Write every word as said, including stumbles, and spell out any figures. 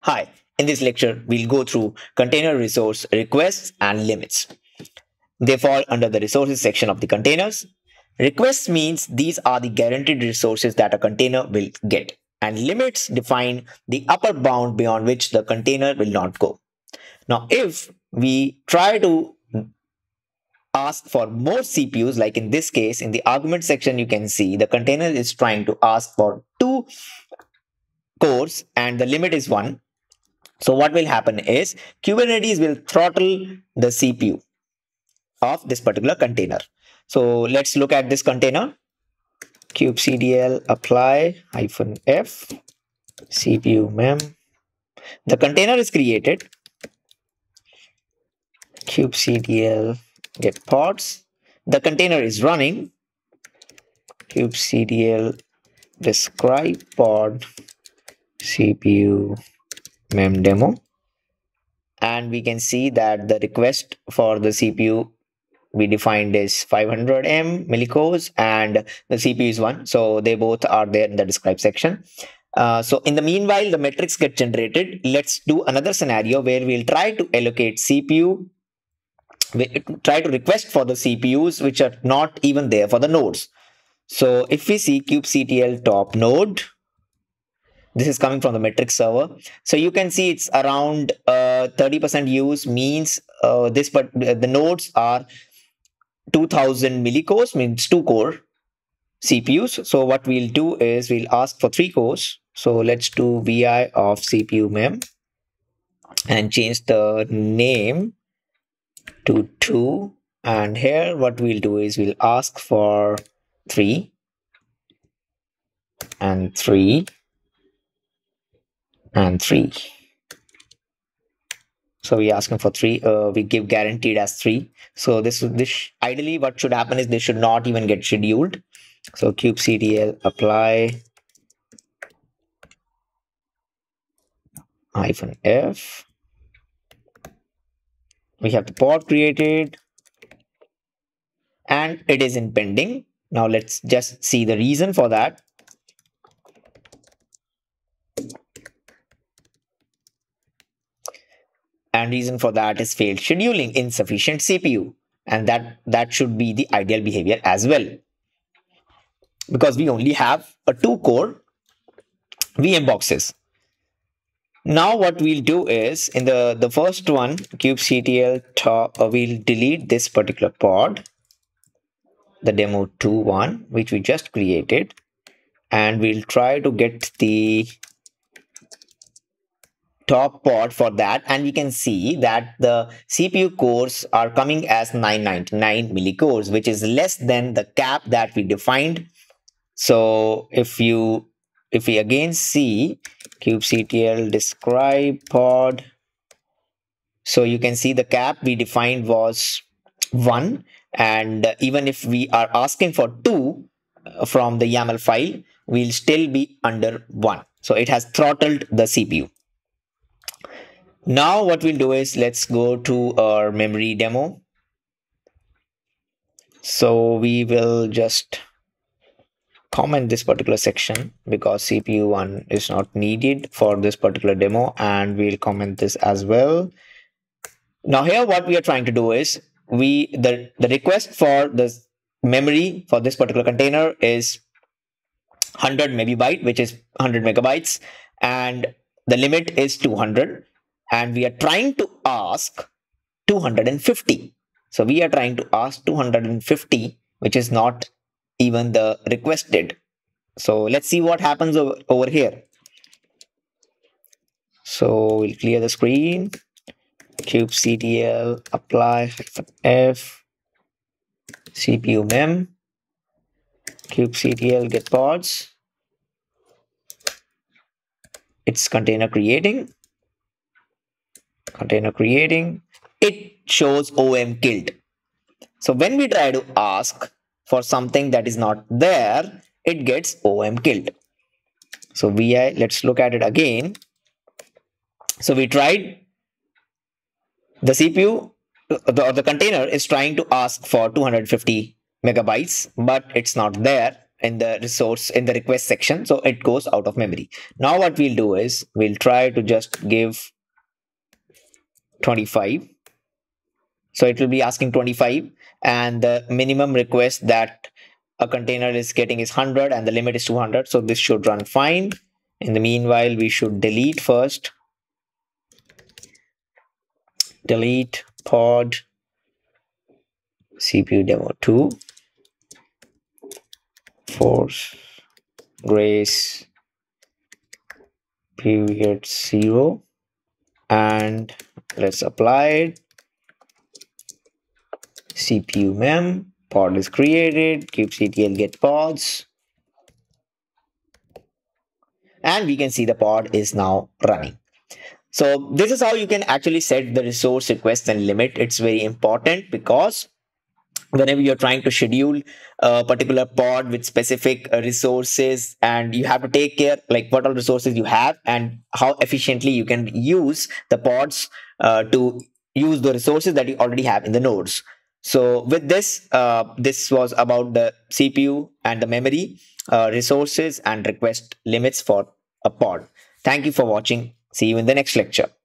Hi, in this lecture, we'll go through container resource requests and limits. They fall under the resources section of the containers. Requests means these are the guaranteed resources that a container will get, and limits define the upper bound beyond which the container will not go. Now, if we try to ask for more C P Us, like in this case, in the argument section, you can see the container is trying to ask for two cores and the limit is one. So what will happen is Kubernetes will throttle the C P U of this particular container. So let's look at this container. kubectl apply hyphen f cpu mem. The container is created. kubectl get pods. The container is running. kubectl describe pod cpu mem demo, and we can see that the request for the C P U we defined is five hundred M millicores and the C P U is one, so they both are there in the describe section. Uh, so in the meanwhile, the metrics get generated. Let's do another scenario where we'll try to allocate C P U, we try to request for the C P Us which are not even there for the nodes. So if we see kubectl top node, this is coming from the metrics server. So you can see it's around uh, thirty percent use, means uh, this, but the nodes are two thousand millicores, means two core C P Us. So what we'll do is we'll ask for three cores. So let's do vi of C P U mem and change the name to two. And here what we'll do is we'll ask for three and three and three. So we're asking for three. Uh, we give guaranteed as three. So this this ideally what should happen is they should not even get scheduled. So kubectl apply hyphen f. We have the pod created and it is in pending. Now let's just see the reason for that. And reason for that is failed scheduling, insufficient C P U. And that, that should be the ideal behavior as well, because we only have a two core V M boxes. Now what we'll do is in the, the first one, kubectl top, uh, we'll delete this particular pod, the demo two one, which we just created. And we'll try to get the top pod for that, and we can see that the C P U cores are coming as nine ninety-nine millicores, which is less than the cap that we defined. So if you if we again see kubectl describe pod, so you can see the cap we defined was one, and even if we are asking for two from the YAML file, we'll still be under one. So it has throttled the C P U. Now what we'll do is let's go to our memory demo. So we will just comment this particular section because C P U one is not needed for this particular demo, and we'll comment this as well. Now here what we are trying to do is we the, the request for the memory for this particular container is one hundred megabyte, which is one hundred megabytes, and the limit is two hundred. And we are trying to ask two hundred fifty. So we are trying to ask two hundred fifty, which is not even the requested. So let's see what happens over, over here. So we'll clear the screen. kubectl apply f cpu mem. kubectl get pods. It's container creating. Container creating, it shows O M killed. So when we try to ask for something that is not there, it gets O M killed. So vi, let's look at it again. So we tried, the C P U, the, the container is trying to ask for two hundred fifty megabytes, but it's not there. in the resource in the request section, so it goes out of memory. Now what we'll do is we'll try to just give twenty-five. So it will be asking twenty-five, and the minimum request that a container is getting is one hundred, and the limit is two hundred. So this should run fine. In the meanwhile, we should delete first. Delete pod C P U demo two, force grace period zero, and let's apply it. C P U mem pod is created, kubectl get pods, and we can see the pod is now running. So this is how you can actually set the resource request and limit. It's very important because whenever you're trying to schedule a particular pod with specific uh, resources, and you have to take care like what all resources you have and how efficiently you can use the pods uh, to use the resources that you already have in the nodes. So with this, uh, this was about the C P U and the memory uh, resources and request limits for a pod. Thank you for watching. See you in the next lecture.